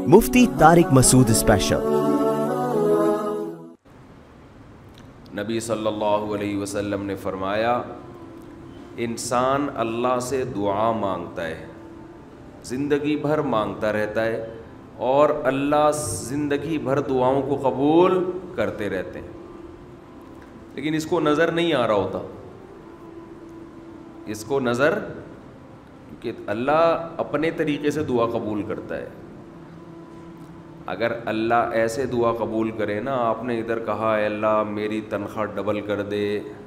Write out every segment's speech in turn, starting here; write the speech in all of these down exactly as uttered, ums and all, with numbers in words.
मुफ्ती Tariq Masood special. नबी सल्लल्लाहु अलैहि वसल्लम ने फरमाया, इंसान अल्लाह से दुआ मांगता है, ज़िंदगी भर मांगता रहता है और अल्लाह ज़िंदगी भर दुआओं को कबूल करते रहते हैं, लेकिन इसको नज़र नहीं आ रहा होता। इसको नज़र कि अल्लाह अपने तरीके से दुआ कबूल करता है। अगर अल्लाह ऐसे दुआ कबूल करे ना, आपने इधर कहा है अल्लाह मेरी तनख्वाह डबल कर दे,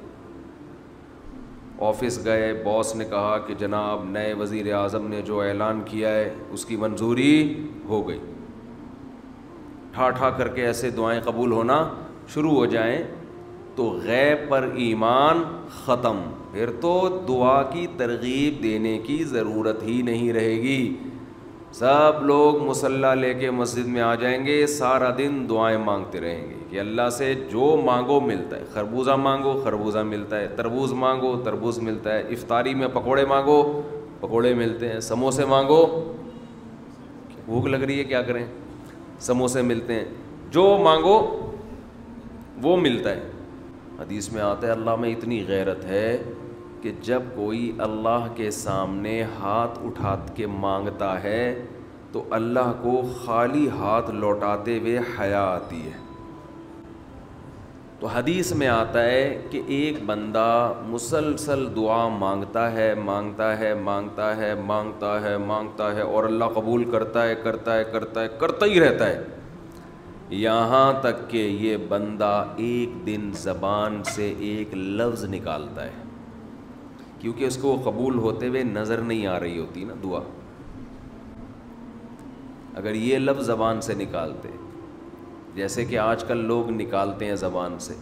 ऑफिस गए, बॉस ने कहा कि जनाब नए वज़ीर आज़म ने जो ऐलान किया है उसकी मंजूरी हो गई, ठा ठा करके ऐसे दुआएं कबूल होना शुरू हो जाएं, तो गैब पर ईमान ख़त्म। फिर तो दुआ की तरगीब देने की ज़रूरत ही नहीं रहेगी। सब लोग मुसल्ला लेके मस्जिद में आ जाएंगे, सारा दिन दुआएं मांगते रहेंगे कि अल्लाह से जो मांगो मिलता है। खरबूजा मांगो खरबूजा मिलता है, तरबूज मांगो तरबूज मिलता है, इफ्तारी में पकोड़े मांगो पकोड़े मिलते हैं, समोसे मांगो, भूख लग रही है क्या करें, समोसे मिलते हैं, जो मांगो वो मिलता है। हदीस में आता है अल्लाह में इतनी गैरत है कि जब कोई अल्लाह के सामने हाथ उठा के मांगता है तो अल्लाह को खाली हाथ लौटाते हुए हया आती है। तो हदीस में आता है कि एक बंदा मुसलसल दुआ मांगता है मांगता है मांगता है मांगता है मांगता है और अल्लाह कबूल करता है करता है करता है करता ही रहता है, यहाँ तक कि ये बंदा एक दिन ज़बान से एक लफ्ज़ निकालता है, क्योंकि उसको कबूल होते हुए नज़र नहीं आ रही होती ना दुआ। अगर ये लफ्ज़ ज़बान से निकालते, जैसे कि आजकल लोग निकालते हैं ज़बान से,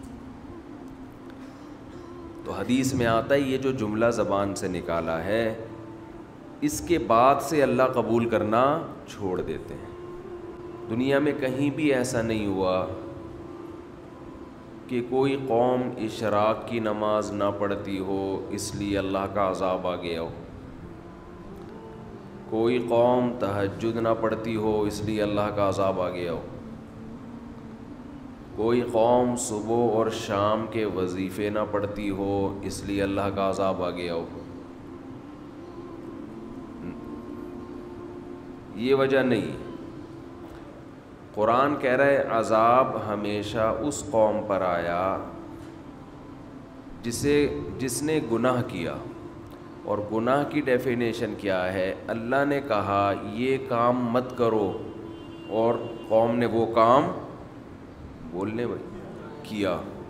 तो हदीस में आता है ये जो जुमला ज़बान से निकाला है इसके बाद से अल्लाह कबूल करना छोड़ देते हैं। दुनिया में कहीं भी ऐसा नहीं हुआ कि कोई कौम इशराक की नमाज ना पढ़ती हो इसलिए अल्लाह का अज़ाब आ गया हो, कोई कौम तहज्जुद ना पढ़ती हो इसलिए अल्लाह का अज़ाब आ गया हो, कोई कौम सुबह और शाम के वजीफ़े ना पढ़ती हो इसलिए अल्लाह का अज़ाब आ गया हो। ये वजह नहीं। कुरान कह रहा है अज़ाब हमेशा उस कौम पर आया जिसे जिसने गुनाह किया, और गुनाह की डेफिनेशन क्या है, अल्लाह ने कहा ये काम मत करो और कौम ने वो काम बोलने भाई किया।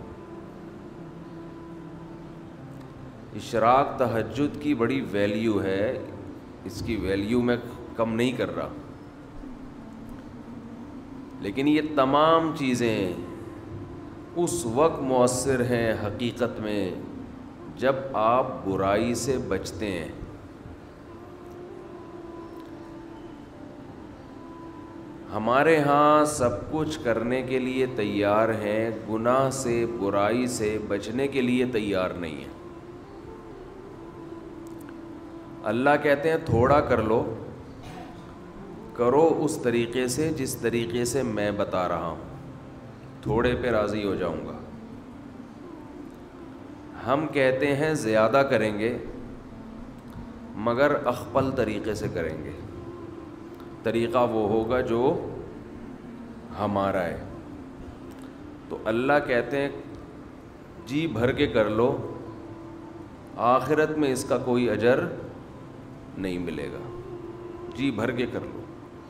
इशराक तहज्जुद की बड़ी वैल्यू है, इसकी वैल्यू मैं कम नहीं कर रहा, लेकिन ये तमाम चीज़ें उस वक्त मौसर हैं हकीकत में जब आप बुराई से बचते हैं। हमारे यहाँ सब कुछ करने के लिए तैयार हैं, गुनाह से बुराई से बचने के लिए तैयार नहीं है। अल्लाह कहते हैं थोड़ा कर लो, करो उस तरीक़े से जिस तरीक़े से मैं बता रहा हूँ, थोड़े पे राज़ी हो जाऊँगा। हम कहते हैं ज़्यादा करेंगे मगर अख़पल तरीक़े से करेंगे, तरीक़ा वो होगा जो हमारा है। तो अल्लाह कहते हैं जी भर के कर लो, आखिरत में इसका कोई अजर नहीं मिलेगा, जी भर के कर लो।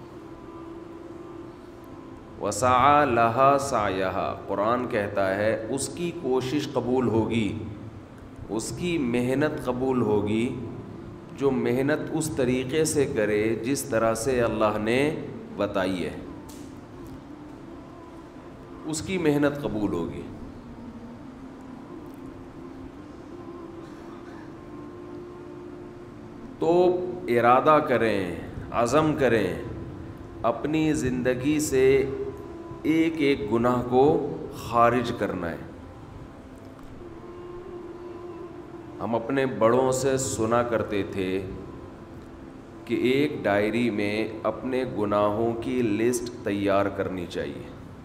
वसा लहा सायहा, कुरान कहता है उसकी कोशिश कबूल होगी, उसकी मेहनत कबूल होगी जो मेहनत उस तरीक़े से करे जिस तरह से अल्लाह ने बताई है, उसकी मेहनत कबूल होगी। तो इरादा करें, अज़म करें, अपनी ज़िंदगी से एक एक गुनाह को खारिज करना है। हम अपने बड़ों से सुना करते थे کہ ایک ڈائری میں اپنے گناہوں کی لسٹ تیار کرنی چاہیے.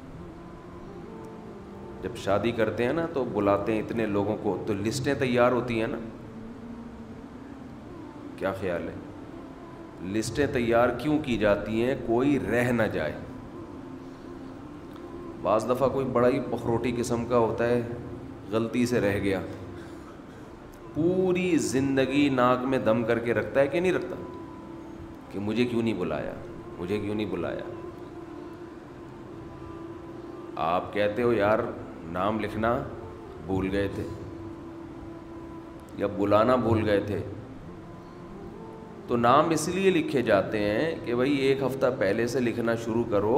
جب شادی کرتے ہیں نا تو بلاتے ہیں اتنے لوگوں کو, تو لسٹیں تیار ہوتی ہیں نا. کیا خیال ہے؟ لسٹیں تیار کیوں کی جاتی ہیں؟ کوئی رہ نہ جائے. بعض دفعہ کوئی بڑا ہی پخروٹی قسم کا ہوتا ہے, غلطی سے رہ گیا, پوری زندگی ناک میں دم کر کے رکھتا ہے کہ نہیں رکھتا, کہ مجھے کیوں نہیں بلایا, مجھے کیوں نہیں بلایا. آپ کہتے ہو یار نام لکھنا بھول گئے تھے یا بلانا بھول گئے تھے, تو نام اس لیے لکھے جاتے ہیں کہ بھائی ایک ہفتہ پہلے سے لکھنا شروع کرو,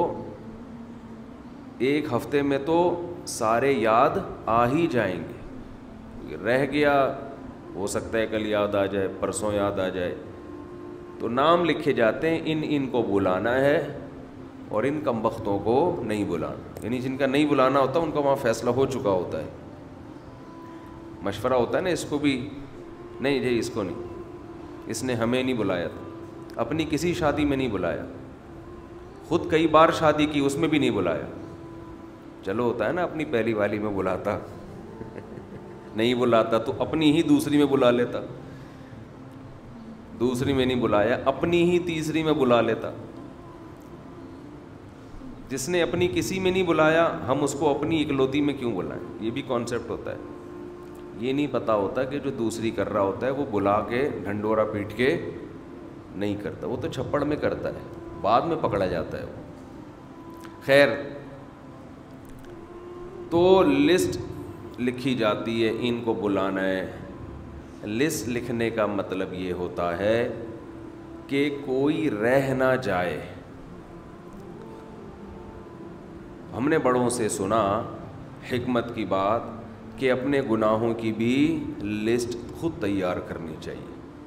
ایک ہفتے میں تو سارے یاد آ ہی جائیں گے. رہ گیا, ہو سکتا ہے کل یاد آ جائے, پرسوں یاد آ جائے, تو نام لکھے جاتے ہیں ان ان کو بلانا ہے اور ان کم بختوں کو نہیں بلانا. یعنی جن کا نہیں بلانا ہوتا ان کا وہاں فیصلہ ہو چکا ہوتا ہے, مشورہ ہوتا ہے نا اس کو بھی, نہیں جی اس کو نہیں, اس نے ہمیں نہیں بلایا تھا, اپنی کسی شادی میں نہیں بلایا, خود کئی بار شادی کی اس میں بھی نہیں بلایا. چلو ہوتا ہے نا اپنی پہلی والی میں بلاتا, نہیں بلاتا تو اپنی ہی دوسری میں بلا لیتا, دوسری میں نہیں بلایا اپنی ہی تیسری میں بلا لیتا. جس نے اپنی کسی میں نہیں بلایا ہم اس کو اپنی اکلوتی میں کیوں بلائیں؟ یہ بھی کانسیپٹ ہوتا ہے. یہ نہیں پتہ ہوتا کہ جو دوسری کر رہا ہوتا ہے وہ بلا کے ڈھنڈورا پیٹ کے نہیں کرتا, وہ تو چھپڑ میں کرتا ہے, بعد میں پکڑا جاتا ہے وہ. خیر, تو لسٹ لکھی جاتی ہے, ان کو بلانا ہے. لسٹ لکھنے کا مطلب یہ ہوتا ہے کہ کوئی رہ نہ جائے. ہم نے بڑوں سے سنا حکمت کی بات کہ اپنے گناہوں کی بھی لسٹ خود تیار کرنی چاہیے.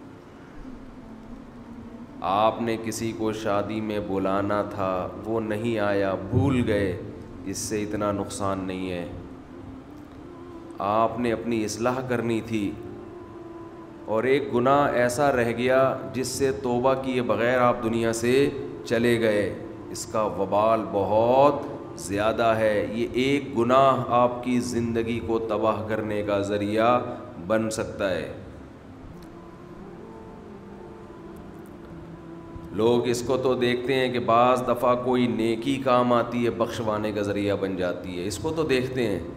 آپ نے کسی کو شادی میں بلانا تھا, وہ نہیں آیا, بھول گئے, اس سے اتنا نقصان نہیں ہے. آپ نے اپنی اصلاح کرنی تھی اور ایک گناہ ایسا رہ گیا جس سے توبہ کیے بغیر آپ دنیا سے چلے گئے, اس کا وبال بہت زیادہ ہے. یہ ایک گناہ آپ کی زندگی کو تباہ کرنے کا ذریعہ بن سکتا ہے. لوگ اس کو تو دیکھتے ہیں کہ بعض دفعہ کوئی نیکی کام آتی ہے, بخشوانے کا ذریعہ بن جاتی ہے, اس کو تو دیکھتے ہیں.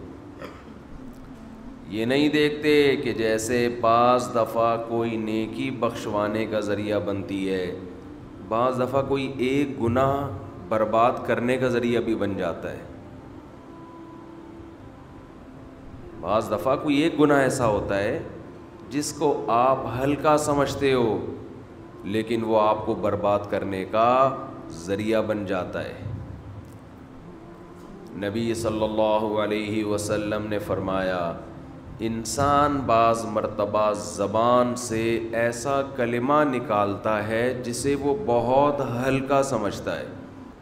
یہ نہیں دیکھتے کہ جیسے بعض دفعہ کوئی نیکی بخشوانے کا ذریعہ بنتی ہے, بعض دفعہ کوئی ایک گناہ برباد کرنے کا ذریعہ بھی بن جاتا ہے. بعض دفعہ کوئی ایک گناہ ایسا ہوتا ہے جس کو آپ ہلکا سمجھتے ہو لیکن وہ آپ کو برباد کرنے کا ذریعہ بن جاتا ہے. نبی صلی اللہ علیہ وسلم نے فرمایا, انسان بعض مرتبہ زبان سے ایسا کلمہ نکالتا ہے جسے وہ بہت ہلکا سمجھتا ہے,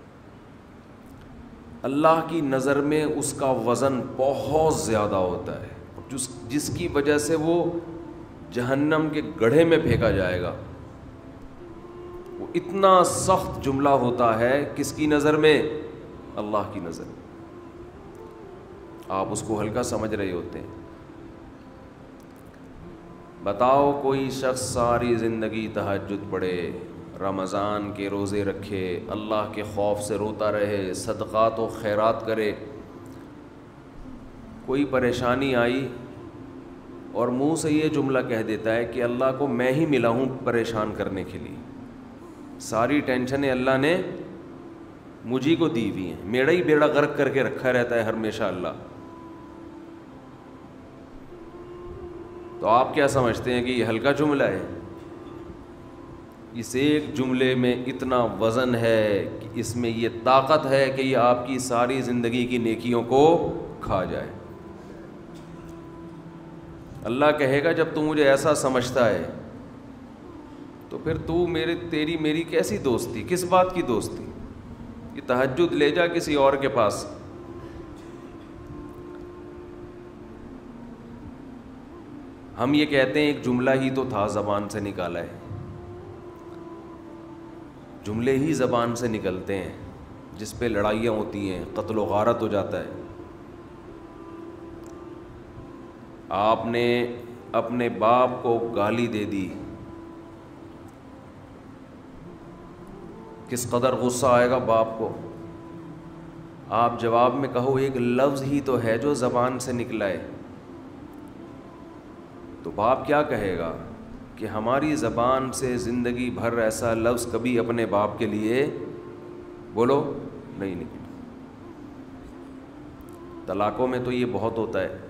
اللہ کی نظر میں اس کا وزن بہت زیادہ ہوتا ہے, جس جس کی وجہ سے وہ جہنم کے گڑھے میں پھینکا جائے گا. وہ اتنا سخت جملہ ہوتا ہے, کس کی نظر میں؟ اللہ کی نظر میں. آپ اس کو ہلکا سمجھ رہے ہوتے ہیں. بتاؤ کوئی شخص ساری زندگی تہجد پڑھے, رمضان کے روزے رکھے, اللہ کے خوف سے روتا رہے, صدقات و خیرات کرے, کوئی پریشانی آئی اور منہ سے یہ جملہ کہہ دیتا ہے کہ اللہ کو میں ہی ملا ہوں پریشان کرنے کے لیے, ساری ٹینشنیں اللہ نے مجھی کو دی ہوئی ہیں, میرا ہی بیڑا غرق کر کے رکھا رہتا ہے ہمیشہ اللہ. تو آپ کیا سمجھتے ہیں کہ یہ ہلکا جملہ ہے؟ اس ایک جملے میں اتنا وزن ہے کہ اس میں یہ طاقت ہے کہ یہ آپ کی ساری زندگی کی نیکیوں کو کھا جائے. اللہ کہے گا جب تو مجھے ایسا سمجھتا ہے تو پھر تو میرے تیری میری کیسی دوستی, کس بات کی دوستی؟ یہ تہجد لے جا کسی اور کے پاس. ہم یہ کہتے ہیں ایک جملہ ہی تو تھا, زبان سے نکالا ہے. جملے ہی زبان سے نکلتے ہیں جس پہ لڑائیاں ہوتی ہیں، قتل و غارت ہو جاتا ہے۔ آپ نے اپنے باپ کو گالی دے دی، کس قدر غصہ آئے گا باپ کو۔ آپ جواب میں کہو ایک لفظ ہی تو ہے جو زبان سے نکلا ہے، تو باپ کیا کہے گا کہ ہماری زبان سے زندگی بھر ایسا لفظ کبھی اپنے باپ کے لیے بولو نہیں نکلا۔ طلاقوں میں تو یہ بہت ہوتا ہے،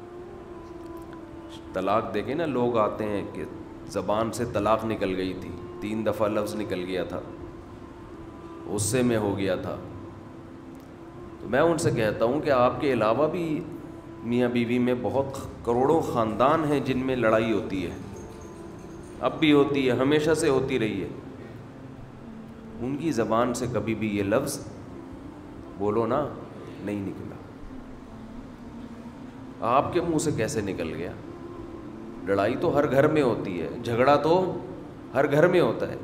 طلاق دیکھیں نا، لوگ آتے ہیں کہ زبان سے طلاق نکل گئی تھی، تین دفعہ لفظ نکل گیا تھا، غصے میں ہو گیا تھا، تو میں ان سے کہتا ہوں کہ آپ کے علاوہ بھی میاں بیوی میں بہت کروڑوں خاندان ہیں جن میں لڑائی ہوتی ہے، اب بھی ہوتی ہے، ہمیشہ سے ہوتی رہی ہے، ان کی زبان سے کبھی بھی یہ لفظ بولو نا نہیں نکلا، آپ کے منہ سے کیسے نکل گیا؟ لڑائی تو ہر گھر میں ہوتی ہے، جھگڑا تو ہر گھر میں ہوتا ہے۔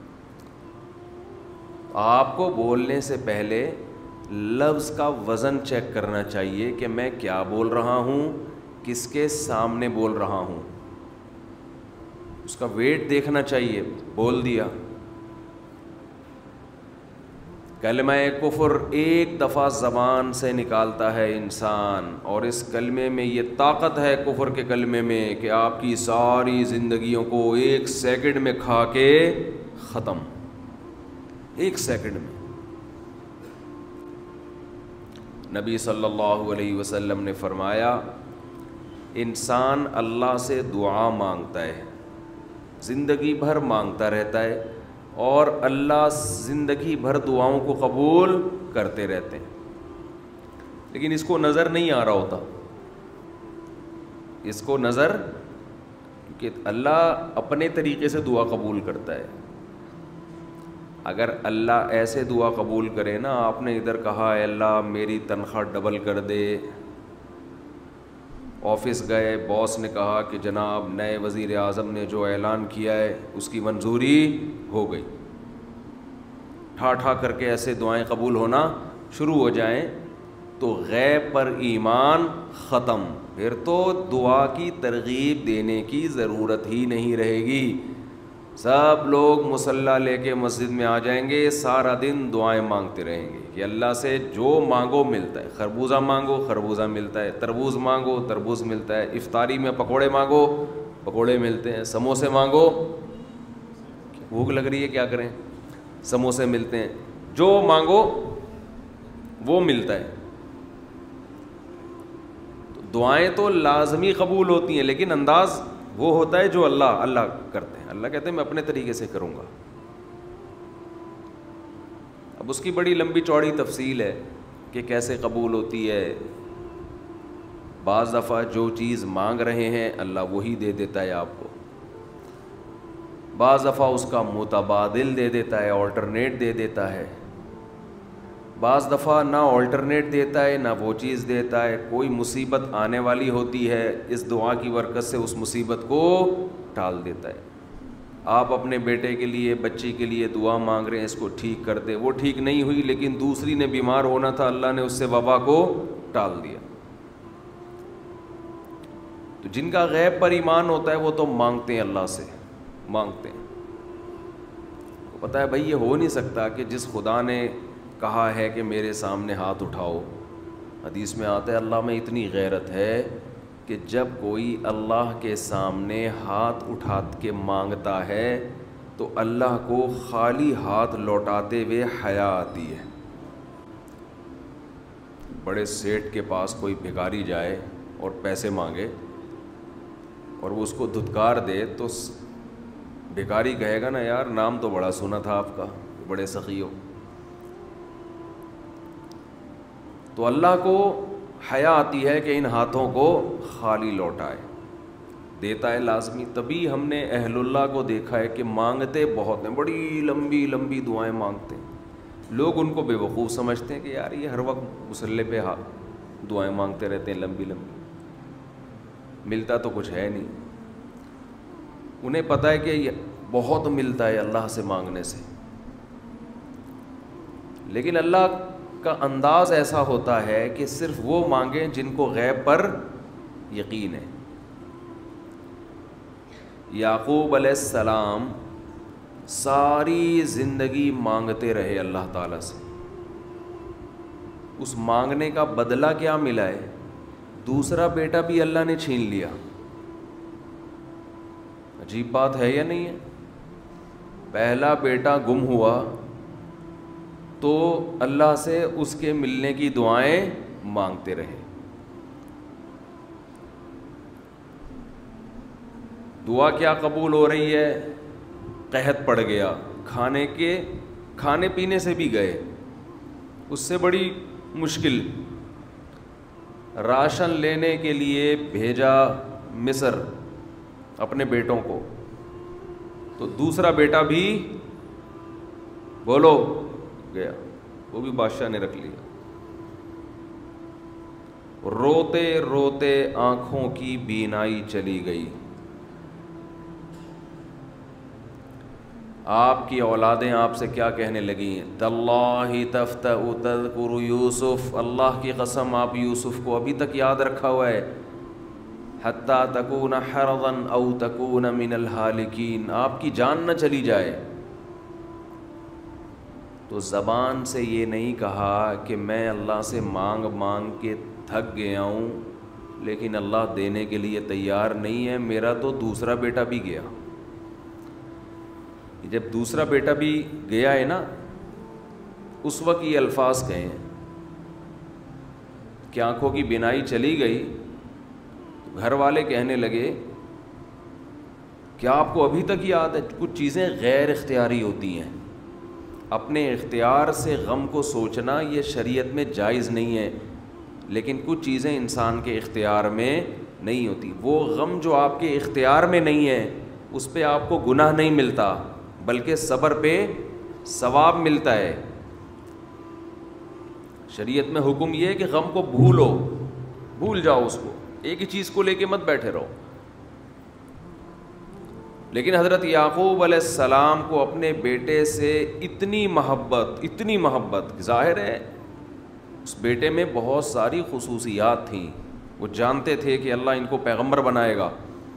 آپ کو بولنے سے پہلے لفظ کا وزن چیک کرنا چاہیے کہ میں کیا بول رہا ہوں، کس کے سامنے بول رہا ہوں، اس کا ویٹ دیکھنا چاہیے۔ بول دیا کلمہ کفر ایک دفعہ زبان سے نکالتا ہے انسان، اور اس کلمے میں یہ طاقت ہے کفر کے کلمے میں کہ آپ کی ساری زندگیوں کو ایک سیکنڈ میں کھا کے ختم، ایک سیکنڈ میں۔ نبی صلی اللہ علیہ وسلم نے فرمایا انسان اللہ سے دعا مانگتا ہے، زندگی بھر مانگتا رہتا ہے، اور اللہ زندگی بھر دعاؤں کو قبول کرتے رہتے ہیں، لیکن اس کو نظر نہیں آ رہا ہوتا، اس کو نظر، کہ اللہ اپنے طریقے سے دعا قبول کرتا ہے۔ اگر اللہ ایسے دعا قبول کرے نا، آپ نے ادھر کہا اے اللہ میری تنخواہ ڈبل کر دے، آفس گئے، باس نے کہا کہ جناب نئے وزیر اعظم نے جو اعلان کیا ہے اس کی منظوری ہو گئی، ٹھا ٹھا کر کے ایسے دعائیں قبول ہونا شروع ہو جائیں، تو غیب پر ایمان ختم، پھر تو دعا کی ترغیب دینے کی ضرورت ہی نہیں رہے گی۔ سب لوگ مصلی لے کے مسجد میں آ جائیں گے، سارا دن دعائیں مانگتے رہیں گے کہ اللہ سے جو مانگو ملتا ہے، خربوزہ مانگو خربوزہ ملتا ہے، تربوز مانگو تربوز ملتا ہے، افطاری میں پکوڑے مانگو پکوڑے ملتے ہیں، سموسے مانگو، بھوک لگ رہی ہے کیا کریں، سموسے ملتے ہیں، جو مانگو وہ ملتا ہے۔ تو دعائیں تو لازمی قبول ہوتی ہیں، لیکن انداز وہ ہوتا ہے جو اللہ اللہ کرتے ہیں، اللہ کہتے ہیں میں اپنے طریقے سے کروں گا۔ اب اس کی بڑی لمبی چوڑی تفصیل ہے کہ کیسے قبول ہوتی ہے۔ بعض دفعہ جو چیز مانگ رہے ہیں اللہ وہی دے دیتا ہے آپ کو، بعض دفعہ اس کا متبادل دے دیتا ہے، آلٹرنیٹ دے دیتا ہے، بعض دفعہ نہ آلٹرنیٹ دیتا ہے نہ وہ چیز دیتا ہے، کوئی مصیبت آنے والی ہوتی ہے، اس دعا کی برکت سے اس مصیبت کو ٹال دیتا ہے۔ آپ اپنے بیٹے کے لیے بچی کے لیے دعا مانگ رہے ہیں اس کو ٹھیک کر دے، وہ ٹھیک نہیں ہوئی لیکن دوسری نے بیمار ہونا تھا، اللہ نے اس سے وبا کو ٹال دیا۔ تو جن کا غیب پر ایمان ہوتا ہے وہ تو مانگتے ہیں، اللہ سے مانگتے ہیں، پتہ ہے بھائی یہ ہو نہیں سکتا کہ جس خدا نے کہا ہے کہ میرے سامنے ہاتھ اٹھاؤ، حدیث میں آتا ہے اللہ میں اتنی غیرت ہے کہ جب کوئی اللہ کے سامنے ہاتھ اٹھا کے مانگتا ہے تو اللہ کو خالی ہاتھ لوٹاتے ہوئے حیا آتی ہے۔ بڑے سیٹ کے پاس کوئی بھکاری جائے اور پیسے مانگے اور وہ اس کو دھتکار دے تو بھکاری کہے گا نا یار نام تو بڑا سنا تھا آپ کا، بڑے سخی ہو۔ تو اللہ کو حیا آتی ہے کہ ان ہاتھوں کو خالی لوٹائے، دیتا ہے لازمی۔ تبھی ہم نے اہل اللہ کو دیکھا ہے کہ مانگتے بہت ہیں، بڑی لمبی لمبی دعائیں مانگتے ہیں، لوگ ان کو بے وقوف سمجھتے ہیں کہ یار یہ ہر وقت مصلی پہ دعائیں مانگتے رہتے ہیں لمبی لمبی، ملتا تو کچھ ہے نہیں۔ انہیں پتہ ہے کہ بہت ملتا ہے اللہ سے مانگنے سے، لیکن اللہ کا انداز ایسا ہوتا ہے کہ صرف وہ مانگیں جن کو غیب پر یقین ہے. یعقوب علیہ السلام ساری زندگی مانگتے رہے اللہ تعالیٰ سے. اس مانگنے کا بدلہ کیا ملا ہے؟ دوسرا بیٹا بھی اللہ نے چھین لیا. عجیب بات ہے یا نہیں ہے؟ پہلا بیٹا گم ہوا تو اللہ سے اس کے ملنے کی دعائیں مانگتے رہے. دعا کیا قبول ہو رہی ہے؟ قحط پڑ گیا, کھانے کے کھانے پینے سے بھی گئے, اس سے بڑی مشکل. راشن لینے کے لیے بھیجا مصر اپنے بیٹوں کو, تو دوسرا بیٹا بھی بولو گیا, وہ بھی بادشاہ نے رکھ لیا. روتے روتے آنکھوں کی بینائی چلی گئی. آپ کی اولادیں آپ سے کیا کہنے لگیں؟ تاللہ تفتأ تذکر یوسف, اللہ کی قسم آپ یوسف کو ابھی تک یاد رکھا ہوا ہے. حتیٰ تکون حرضا او تکون من الہالکین, آپ کی جان نہ چلی جائے. تو زبان سے یہ نہیں کہا کہ میں اللہ سے مانگ مانگ کے تھک گیا ہوں لیکن اللہ دینے کے لیے تیار نہیں ہے, میرا تو دوسرا بیٹا بھی گیا. جب دوسرا بیٹا بھی گیا ہے نا, اس وقت یہ الفاظ کہیں کہ آنکھوں کی بینائی چلی گئی. تو گھر والے کہنے لگے کیا آپ کو ابھی تک یاد ہے؟ کچھ چیزیں غیر اختیاری ہوتی ہیں, اپنے اختیار سے غم کو سوچنا یہ شریعت میں جائز نہیں ہے, لیکن کچھ چیزیں انسان کے اختیار میں نہیں ہوتی. وہ غم جو آپ کے اختیار میں نہیں ہے اس پہ آپ کو گناہ نہیں ملتا بلکہ صبر پہ ثواب ملتا ہے. شریعت میں حکم یہ ہے کہ غم کو بھولو, بھول جاؤ اس کو, ایک ہی چیز کو لے کے مت بیٹھے رہو. لیکن حضرت یعقوب علیہ السلام کو اپنے بیٹے سے اتنی محبت اتنی محبت ظاہر ہے اس بیٹے میں بہت ساری خصوصیات تھیں. وہ جانتے تھے کہ اللہ ان کو پیغمبر بنائے گا,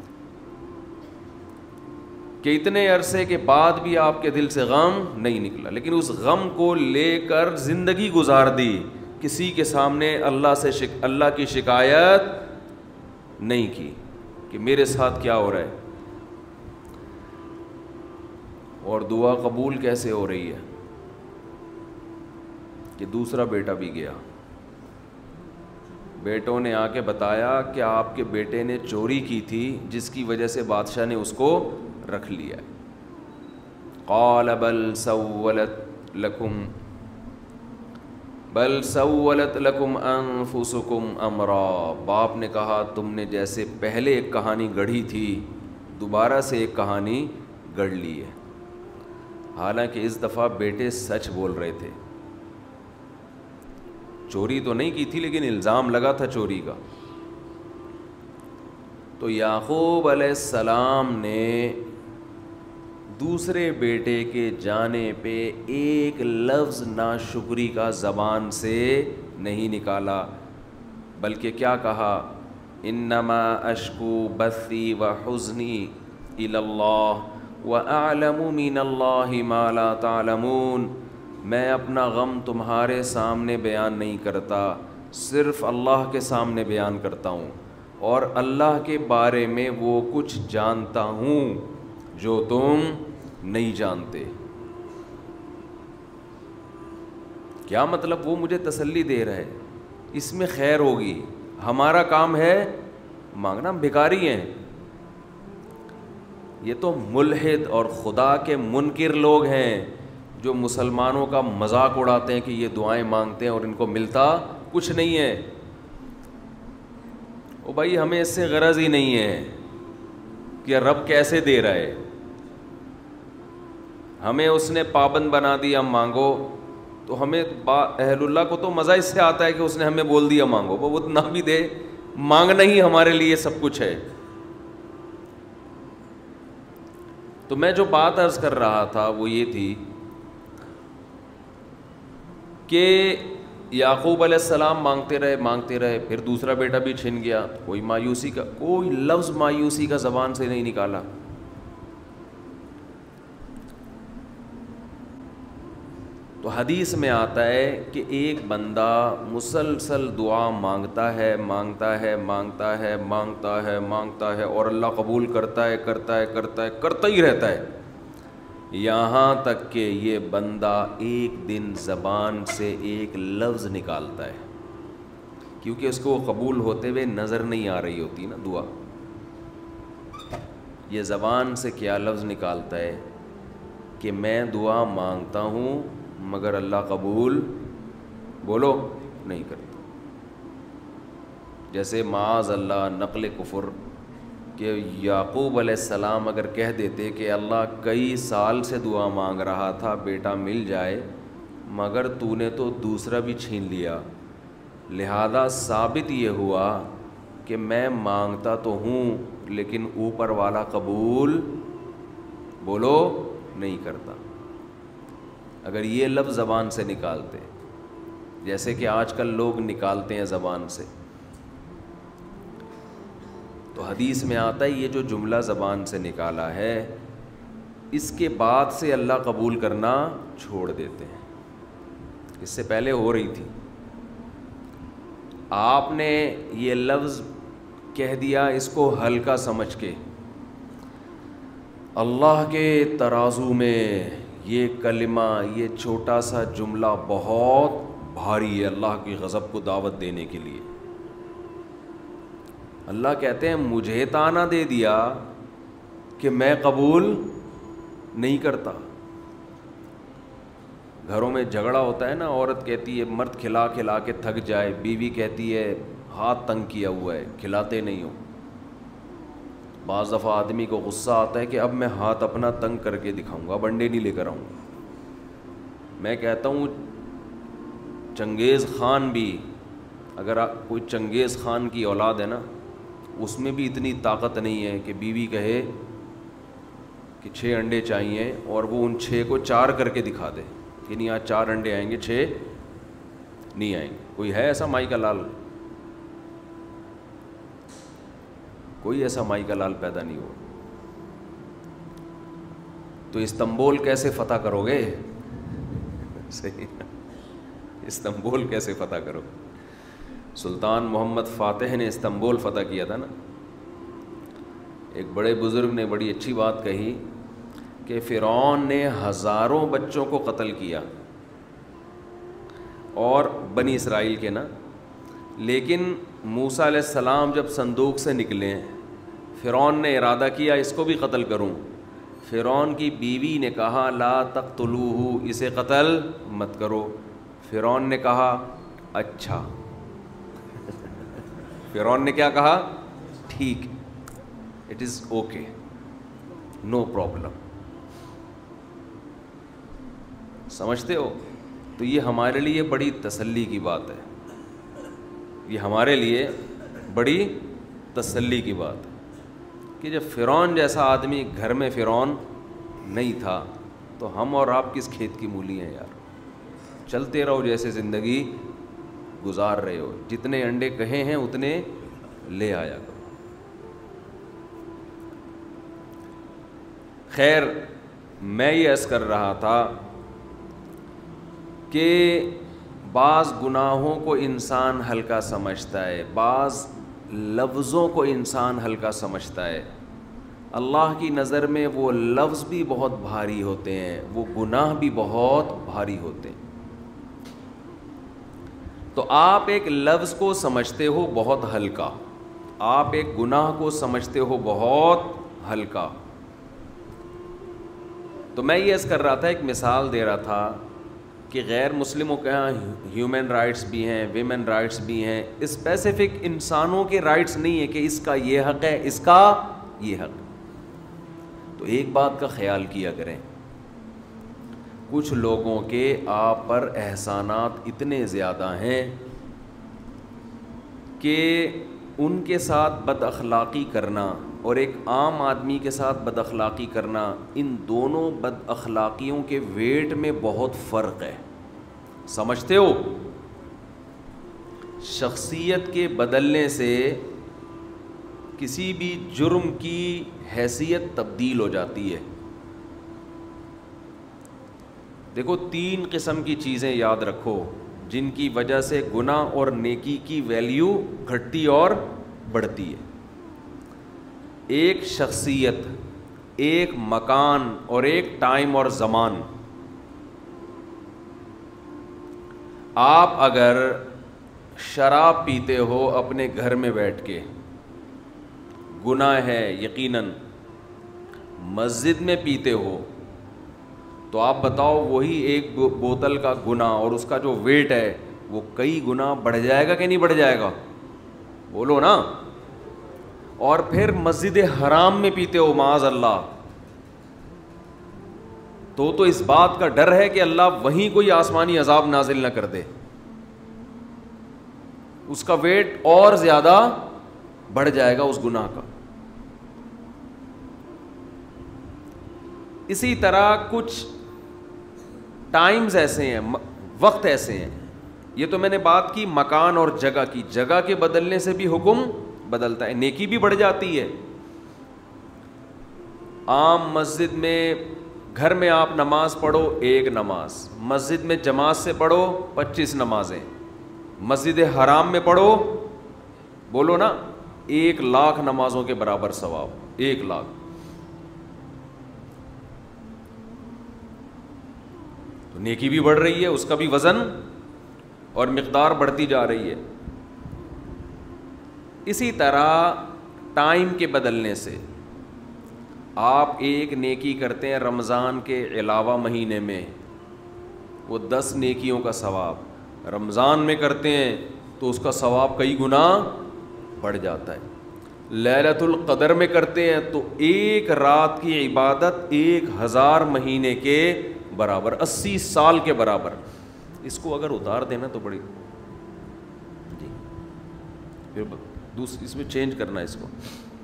کہ اتنے عرصے کے بعد بھی آپ کے دل سے غم نہیں نکلا, لیکن اس غم کو لے کر زندگی گزار دی. کسی کے سامنے اللہ سے شک اللہ کی شکایت نہیں کی کہ میرے ساتھ کیا ہو رہا ہے. اور دعا قبول کیسے ہو رہی ہے کہ دوسرا بیٹا بھی گیا. بیٹوں نے آ کے بتایا کہ آپ کے بیٹے نے چوری کی تھی جس کی وجہ سے بادشاہ نے اس کو رکھ لیا. قال بل سولت لکم بل سولت لکم انفسکم امرا, باپ نے کہا تم نے جیسے پہلے ایک کہانی گڑھی تھی دوبارہ سے ایک کہانی گڑھ لی ہے. حالانکہ اس دفعہ بیٹے سچ بول رہے تھے, چوری تو نہیں کی تھی لیکن الزام لگا تھا چوری کا. تو یعقوب علیہ السلام نے دوسرے بیٹے کے جانے پہ ایک لفظ ناشکری کا زبان سے نہیں نکالا, بلکہ کیا کہا؟ انما اشکو بثی و حزنی الی اللہ واعلم من اللہ ما لا تعلمون. میں اپنا غم تمہارے سامنے بیان نہیں کرتا, صرف اللہ کے سامنے بیان کرتا ہوں, اور اللہ کے بارے میں وہ کچھ جانتا ہوں جو تم نہیں جانتے. کیا مطلب؟ وہ مجھے تسلی دے رہا ہے, اس میں خیر ہوگی. ہمارا کام ہے مانگنا, ہم بھکاری ہیں. یہ تو ملحد اور خدا کے منکر لوگ ہیں جو مسلمانوں کا مذاق اڑاتے ہیں کہ یہ دعائیں مانگتے ہیں اور ان کو ملتا کچھ نہیں ہے. او بھائی ہمیں اس سے غرض ہی نہیں ہے کہ رب کیسے دے رہا ہے, ہمیں اس نے پابند بنا دیا مانگو, تو ہمیں اہل اللہ کو تو مزہ اس سے آتا ہے کہ اس نے ہمیں بول دیا مانگو, وہ اتنا بھی دے, مانگنا ہی ہمارے لیے سب کچھ ہے. تو میں جو بات عرض کر رہا تھا وہ یہ تھی کہ یعقوب علیہ السلام مانگتے رہے مانگتے رہے پھر دوسرا بیٹا بھی چھن گیا. کوئی مایوسی کا کوئی لفظ مایوسی کا زبان سے نہیں نکالا. تو حدیث میں آتا ہے کہ ایک بندہ مسلسل دعا مانگتا ہے مانگتا ہے مانگتا ہے مانگتا ہے مانگتا ہے اور اللہ قبول کرتا ہے کرتا ہے کرتا ہے کرتا ہی رہتا ہے, یہاں تک کہ یہ بندہ ایک دن زبان سے ایک لفظ نکالتا ہے, کیونکہ اس کو وہ قبول ہوتے ہوئے نظر نہیں آ رہی ہوتی نا دعا. یہ زبان سے کیا لفظ نکالتا ہے کہ میں دعا مانگتا ہوں مگر اللہ قبول بولو نہیں کرتا. جیسے معاذ اللہ نقل کفر کہ یعقوب علیہ السلام اگر کہہ دیتے کہ اللہ کئی سال سے دعا مانگ رہا تھا بیٹا مل جائے مگر تو نے تو دوسرا بھی چھین لیا, لہذا ثابت یہ ہوا کہ میں مانگتا تو ہوں لیکن اوپر والا قبول بولو نہیں کرتا. اگر یہ لفظ زبان سے نکالتے جیسے کہ آج کل لوگ نکالتے ہیں زبان سے, تو حدیث میں آتا ہے یہ جو جملہ زبان سے نکالا ہے اس کے بعد سے اللہ قبول کرنا چھوڑ دیتے ہیں. اس سے پہلے ہو رہی تھی, آپ نے یہ لفظ کہہ دیا اس کو ہلکا سمجھ کے, اللہ کے ترازو میں یہ کلمہ یہ چھوٹا سا جملہ بہت بھاری ہے اللہ کی غضب کو دعوت دینے کے لیے. اللہ کہتے ہیں مجھے تانا دے دیا کہ میں قبول نہیں کرتا. گھروں میں جھگڑا ہوتا ہے نا, عورت کہتی ہے مرد کھلا کھلا کے تھک جائے, بیوی کہتی ہے ہاتھ تنگ کیا ہوا ہے کھلاتے نہیں ہو. بعض دفعہ آدمی کو غصہ آتا ہے کہ اب میں ہاتھ اپنا تنگ کر کے دکھاؤں گا, اب انڈے نہیں لے کر آؤں گا. میں کہتا ہوں چنگیز خان بھی, اگر کوئی چنگیز خان کی اولاد ہے نا اس میں بھی اتنی طاقت نہیں ہے کہ بیوی کہے کہ چھ انڈے چاہیے اور وہ ان چھ کو چار کر کے دکھا دے کہ نہیں آج چار انڈے آئیں گے چھ نہیں آئیں گے. کوئی ہے ایسا مائی کا لال؟ کوئی ایسا مائی کا لال پیدا نہیں ہوا. تو استنبول کیسے فتح کرو گے؟ صحیح, استنبول کیسے فتح کرو؟ سلطان محمد فاتح نے استنبول فتح کیا تھا نا. ایک بڑے بزرگ نے بڑی اچھی بات کہی کہ فرعون نے ہزاروں بچوں کو قتل کیا اور بنی اسرائیل کے نا, لیکن موسیٰ علیہ السلام جب صندوق سے نکلے فرعون نے ارادہ کیا اس کو بھی قتل کروں. فرعون کی بیوی نے کہا لا تقتلوہ, اسے قتل مت کرو. فرعون نے کہا اچھا. فرعون نے کیا کہا؟ ٹھیک, it is okay, no problem. سمجھتے ہو؟ تو یہ ہمارے لیے بڑی تسلی کی بات ہے, یہ ہمارے لیے بڑی تسلی کی بات ہے کہ جب فرعون جیسا آدمی گھر میں فرعون نہیں تھا تو ہم اور آپ کس کھیت کی مولی ہیں یار. چلتے رہو جیسے زندگی گزار رہے ہو, جتنے انڈے کہے ہیں اتنے لے آیا کرو. خیر, میں یہ عرض کر رہا تھا کہ بعض گناہوں کو انسان ہلکا سمجھتا ہے, بعض لفظوں کو انسان ہلکا سمجھتا ہے. اللہ کی نظر میں وہ لفظ بھی بہت بھاری ہوتے ہیں, وہ گناہ بھی بہت بھاری ہوتے ہیں. تو آپ ایک لفظ کو سمجھتے ہو بہت ہلکا, آپ ایک گناہ کو سمجھتے ہو بہت ہلکا. تو میں یہ عرض کر رہا تھا, ایک مثال دے رہا تھا کہ غیر مسلموں کے یہاں ہیومن رائٹس بھی ہیں, ویمن رائٹس بھی ہیں, اسپیسیفک انسانوں کے رائٹس نہیں ہے کہ اس کا یہ حق ہے اس کا یہ حق. تو ایک بات کا خیال کیا کریں, کچھ لوگوں کے آپ پر احسانات اتنے زیادہ ہیں کہ ان کے ساتھ بد اخلاقی کرنا اور ایک عام آدمی کے ساتھ بد اخلاقی کرنا, ان دونوں بد اخلاقیوں کے ویٹ میں بہت فرق ہے. سمجھتے ہو؟ شخصیت کے بدلنے سے کسی بھی جرم کی حیثیت تبدیل ہو جاتی ہے. دیکھو تین قسم کی چیزیں یاد رکھو جن کی وجہ سے گناہ اور نیکی کی ویلیو گھٹتی اور بڑھتی ہے. ایک شخصیت، ایک مکان اور ایک ٹائم اور زمان. آپ اگر شراب پیتے ہو اپنے گھر میں بیٹھ کے، گناہ ہے یقیناً. مسجد میں پیتے ہو تو آپ بتاؤ وہی ایک بوتل کا گناہ اور اس کا جو ویٹ ہے وہ کئی گنا بڑھ جائے گا کہ نہیں بڑھ جائے گا؟ بولو نا. اور پھر مسجد حرام میں پیتے ہو معاذ اللہ، تو تو اس بات کا ڈر ہے کہ اللہ وہیں کوئی آسمانی عذاب نازل نہ کر دے، اس کا ویٹ اور زیادہ بڑھ جائے گا اس گناہ کا. اسی طرح کچھ ٹائمز ایسے ہیں، وقت ایسے ہیں. یہ تو میں نے بات کی مکان اور جگہ کی. جگہ کے بدلنے سے بھی حکم بدلتا ہے، نیکی بھی بڑھ جاتی ہے. عام مسجد میں، گھر میں آپ نماز پڑھو ایک نماز، مسجد میں جماعت سے پڑھو پچیس نمازیں، مسجد حرام میں پڑھو بولو نا ایک لاکھ نمازوں کے برابر ثواب. ایک لاکھ. تو نیکی بھی بڑھ رہی ہے، اس کا بھی وزن اور مقدار بڑھتی جا رہی ہے. اسی طرح ٹائم کے بدلنے سے آپ ایک نیکی کرتے ہیں رمضان کے علاوہ مہینے میں، وہ دس نیکیوں کا ثواب. رمضان میں کرتے ہیں تو اس کا ثواب کئی گنا بڑھ جاتا ہے. لیلۃ القدر میں کرتے ہیں تو ایک رات کی عبادت ایک ہزار مہینے کے برابر، اسی سال کے برابر. اس کو اگر اتار دینا تو بڑی جی پھر دوسری اس میں چینج کرنا ہے اس کو.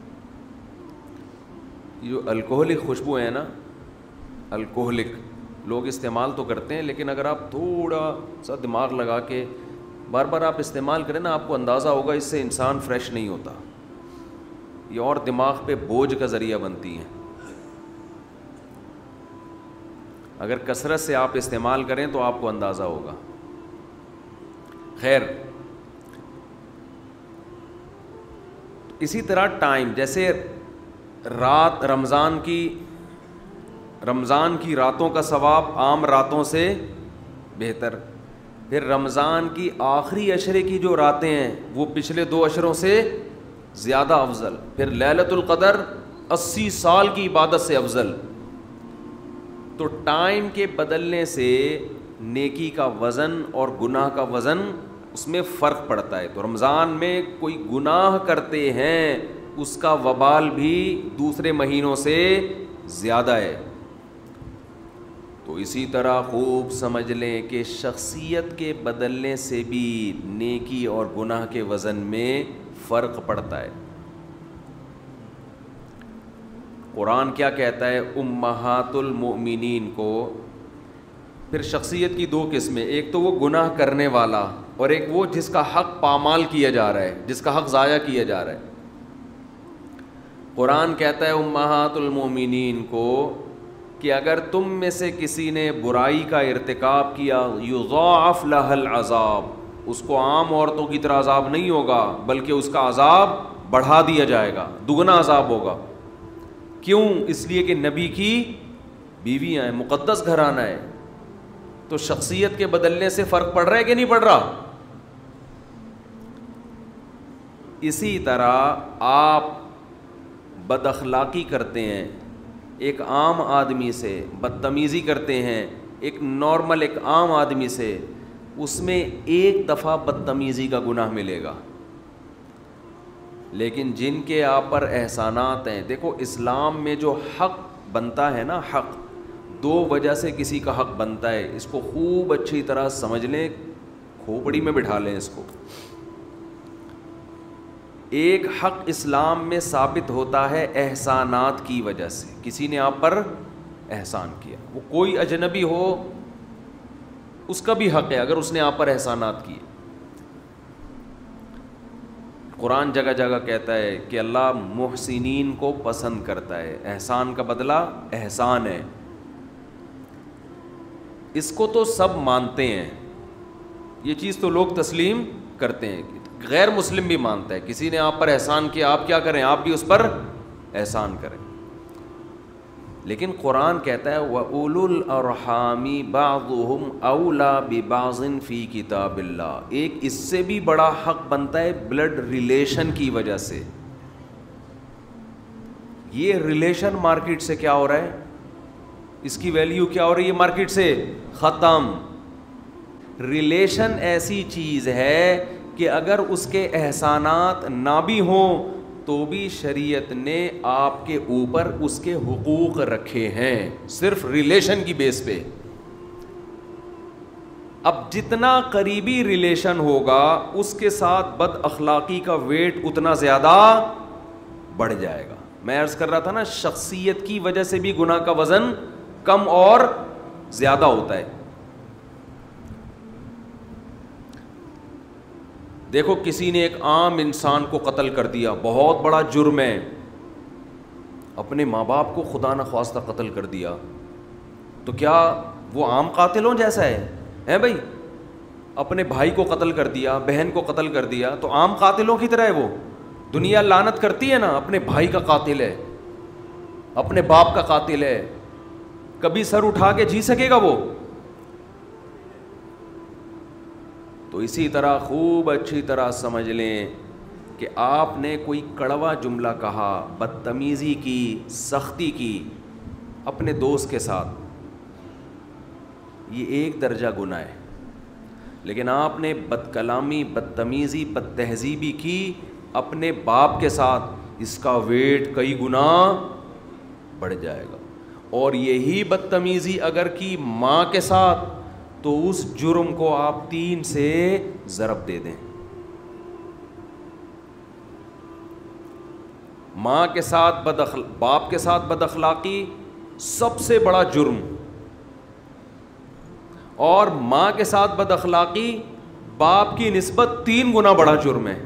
جو الکوہلک خوشبو ہے نا، الکوہلک لوگ استعمال تو کرتے ہیں، لیکن اگر آپ تھوڑا سا دماغ لگا کے بار بار آپ استعمال کریں نا، آپ کو اندازہ ہوگا اس سے انسان فریش نہیں ہوتا. یہ اور دماغ پہ بوجھ کا ذریعہ بنتی ہیں. اگر کثرت سے آپ استعمال کریں تو آپ کو اندازہ ہوگا. خیر، اسی طرح ٹائم، جیسے رات، رمضان کی رمضان کی راتوں کا ثواب عام راتوں سے بہتر. پھر رمضان کی آخری عشرے کی جو راتیں ہیں وہ پچھلے دو عشروں سے زیادہ افضل. پھر لیلۃ القدر اسی سال کی عبادت سے افضل. تو ٹائم کے بدلنے سے نیکی کا وزن اور گناہ کا وزن اس میں فرق پڑتا ہے. تو رمضان میں کوئی گناہ کرتے ہیں اس کا وبال بھی دوسرے مہینوں سے زیادہ ہے. تو اسی طرح خوب سمجھ لیں کہ شخصیت کے بدلنے سے بھی نیکی اور گناہ کے وزن میں فرق پڑتا ہے. قرآن کیا کہتا ہے؟ امہات المؤمنین کو. پھر شخصیت کی دو قسمیں، ایک تو وہ گناہ کرنے والا اور ایک وہ جس کا حق پامال کیا جا رہا ہے، جس کا حق ضائع کیا جا رہا ہے. قرآن کہتا ہے امہات المؤمنین کو کہ اگر تم میں سے کسی نے برائی کا ارتکاب کیا، یضاعف لها العذاب، اس کو عام عورتوں کی طرح عذاب نہیں ہوگا بلکہ اس کا عذاب بڑھا دیا جائے گا، دگنا عذاب ہوگا. کیوں؟ اس لیے کہ نبی کی بیویاں ہیں، مقدس گھرانہ ہے. تو شخصیت کے بدلنے سے فرق پڑ رہا ہے کہ نہیں پڑ رہا؟ اسی طرح آپ بد اخلاقی کرتے ہیں ایک عام آدمی سے، بدتمیزی کرتے ہیں ایک نارمل ایک عام آدمی سے، اس میں ایک دفعہ بدتمیزی کا گناہ ملے گا. لیکن جن کے آپ پر احسانات ہیں، دیکھو اسلام میں جو حق بنتا ہے نا، حق دو وجہ سے کسی کا حق بنتا ہے. اس کو خوب اچھی طرح سمجھ لیں، کھوپڑی میں بٹھا لیں اس کو. ایک حق اسلام میں ثابت ہوتا ہے احسانات کی وجہ سے. کسی نے آپ پر احسان کیا، وہ کوئی اجنبی ہو، اس کا بھی حق ہے اگر اس نے آپ پر احسانات کیے. قرآن جگہ جگہ کہتا ہے کہ اللہ محسنین کو پسند کرتا ہے, احسان کا بدلہ احسان ہے. اس کو تو سب مانتے ہیں, یہ چیز تو لوگ تسلیم کرتے ہیں, غیر مسلم بھی مانتا ہے. کسی نے آپ پر احسان کیا, آپ کیا کریں, آپ بھی اس پر احسان کریں. لیکن قرآن کہتا ہے وَأُولُو الْأَرْحَامِ بَعْضُهُمْ أَوْلَى بِبَعْضٍ فِي كِتَابِ اللَّهِ. ایک اس سے بھی بڑا حق بنتا ہے بلڈ ریلیشن کی وجہ سے. یہ ریلیشن مارکیٹ سے کیا ہو رہا ہے, اس کی ویلیو کیا ہو رہی ہے مارکیٹ سے, ختم. ریلیشن ایسی چیز ہے کہ اگر اس کے احسانات نہ بھی ہوں تو بھی شریعت نے آپ کے اوپر اس کے حقوق رکھے ہیں, صرف ریلیشن کی بیس پہ. اب جتنا قریبی ریلیشن ہوگا اس کے ساتھ بد اخلاقی کا ویٹ اتنا زیادہ بڑھ جائے گا. میں عرض کر رہا تھا نا, شخصیت کی وجہ سے بھی گناہ کا وزن کم اور زیادہ ہوتا ہے. دیکھو کسی نے ایک عام انسان کو قتل کر دیا, بہت بڑا جرم ہے. اپنے ماں باپ کو خدا نخواستہ قتل کر دیا, تو کیا وہ عام قاتلوں جیسا ہے ہیں بھائی؟ اپنے بھائی کو قتل کر دیا, بہن کو قتل کر دیا, تو عام قاتلوں کی طرح ہے وہ. دنیا لعنت کرتی ہے نا, اپنے بھائی کا قاتل ہے, اپنے باپ کا قاتل ہے, کبھی سر اٹھا کے جی سکے گا وہ؟ تو اسی طرح خوب اچھی طرح سمجھ لیں کہ آپ نے کوئی کڑوا جملہ کہا, بدتمیزی کی, سختی کی اپنے دوست کے ساتھ, یہ ایک درجہ گناہ ہے. لیکن آپ نے بد کلامی, بدتمیزی, بد تہذیبی کی اپنے باپ کے ساتھ, اس کا ویٹ کئی گنا بڑھ جائے گا. اور یہی بدتمیزی اگر کی ماں کے ساتھ تو اس جرم کو آپ تین سے ضرب دے دیں. ماں کے ساتھ بد اخلا... باپ کے ساتھ بد اخلاقی سب سے بڑا جرم, اور ماں کے ساتھ بد اخلاقی باپ کی نسبت تین گنا بڑا جرم ہے,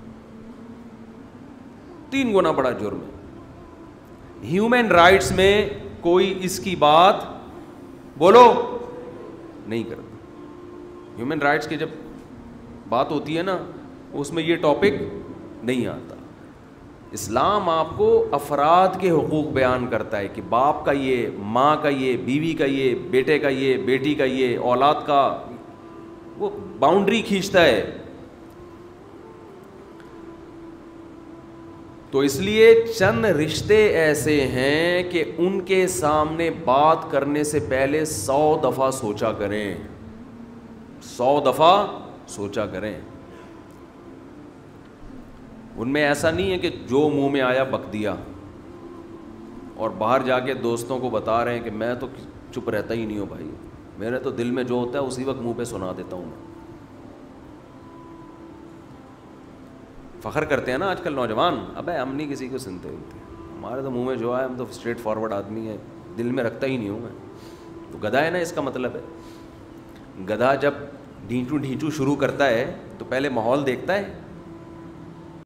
تین گنا بڑا جرم ہے. ہیومن رائٹس میں کوئی اس کی بات بولو نہیں کرتا. ہیومن رائٹس کی جب بات ہوتی ہے نا, اس میں یہ ٹاپک نہیں آتا. اسلام آپ کو افراد کے حقوق بیان کرتا ہے کہ باپ کا یہ, ماں کا یہ, بیوی کا یہ, بیٹے کا یہ, بیٹی کا یہ, اولاد کا, وہ باؤنڈری کھینچتا ہے. تو اس لیے چند رشتے ایسے ہیں کہ ان کے سامنے بات کرنے سے پہلے سو دفعہ سوچا کریں, سو دفعہ سوچا کریں. ان میں ایسا نہیں ہے کہ جو منہ میں آیا بک دیا اور باہر جا کے دوستوں کو بتا رہے ہیں کہ میں تو چپ رہتا ہی نہیں ہوں بھائی, میرے تو دل میں جو ہوتا ہے اسی وقت منہ پہ سنا دیتا ہوں میں. فخر کرتے ہیں نا آج کل نوجوان, ابے ہم نہیں کسی کو سنتے ہوتے, ہمارے تو منہ میں جو آئے, ہم تو اسٹریٹ فارورڈ آدمی ہیں, دل میں رکھتا ہی نہیں ہوں میں. تو گدھا ہے نا, اس کا مطلب ہے گدھا جب ڈھینچو ڈھینچو شروع کرتا ہے تو پہلے ماحول دیکھتا ہے